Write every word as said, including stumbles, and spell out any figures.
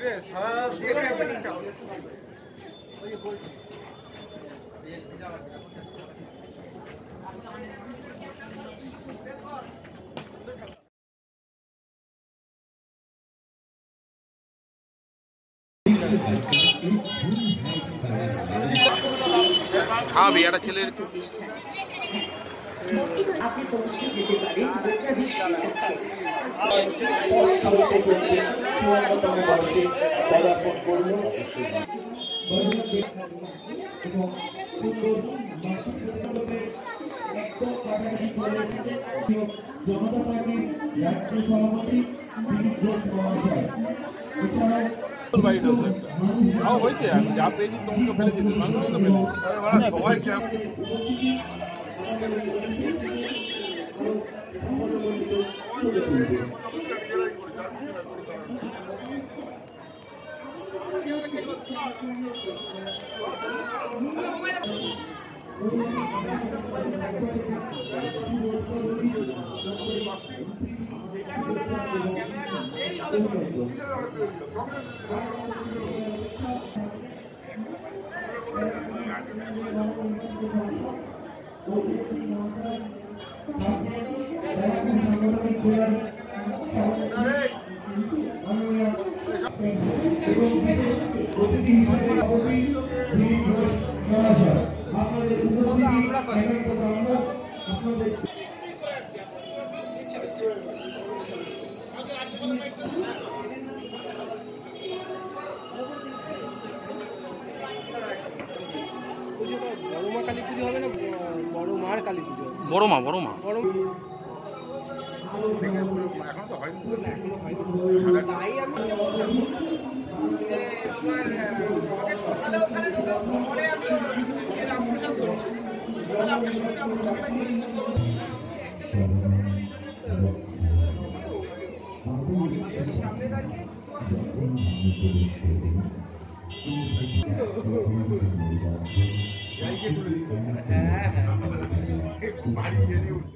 খাওয়াবি একটা ছেলের আপনি পৌঁছে যেতে পারেন গোটা বিশ্বের কাছে। জনতা পার্টির রাষ্ট্রীয় সভাপতি হয়েছে যা পেয়েছি তোমাকে ফেলে দিতে মানুষ তো ফেলে সবাই বড় মা কালী পুজো হবে না বড় মার কালী পুজো? বড় মা বড় মা বড় এখন তো হয়নি এখনো হয়নি। তাই আমি যে আমাকে সকালে ওখানে ঢোকার পরে আমি রামপ্রসাদ করছি আপনার সঙ্গে সামনে দাঁড়িয়ে হ্যাঁ হ্যাঁ